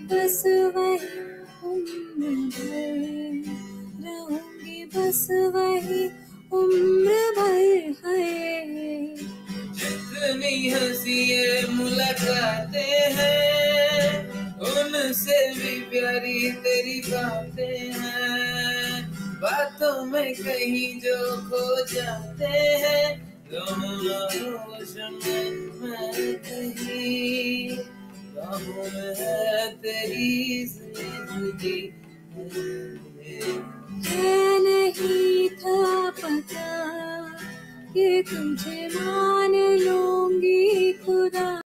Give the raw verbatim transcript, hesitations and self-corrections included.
बस वही उम्र भर, रहूंगी बस वही उम्र भर है। जितनी हंसी ये मुलाकातें हैं, उनसे भी प्यारी तेरी बातें हैं। बातों में कहीं जो खो जाते हैं, होश में मैं कहीं, बाहों में है तेरी जिंदगी। है नहीं था पता कि तुझे